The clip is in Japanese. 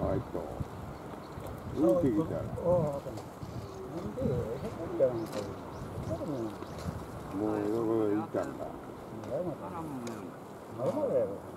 いと。浮いてきたら。もう、どこ行ったんだ。